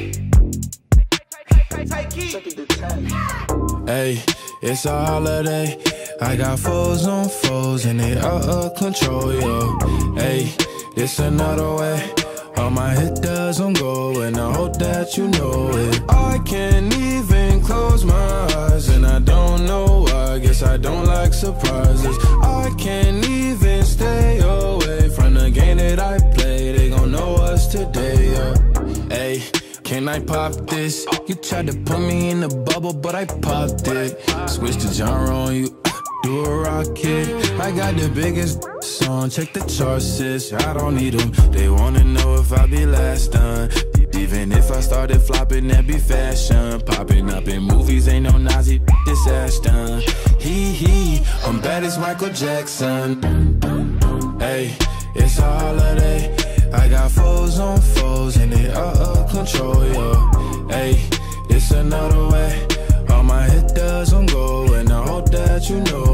Hey, it's a holiday. I got foes on foes and they out of control, yo. Hey, this another way. All my hit doesn't go and I hope that you know it. I can't even close my eyes and I don't know why. Guess I don't like surprises. I can't even stay away from the game that I play. They gon' know us today, yeah. Hey, can I pop this? You tried to put me in the bubble, but I popped it. Switch the genre on you, do a rocket. I got the biggest song, check the charts, sis. I don't need them. They wanna know if I be last done. Even if I started flopping, that'd be fashion. Popping up in movies, ain't no Nazi, this Ashton. Hee, I'm bad as Michael Jackson. Hey, it's a holiday. I got foes on foes and they out of control, yo. Hey, it's another way. All my hit doesn't go and I hope that you know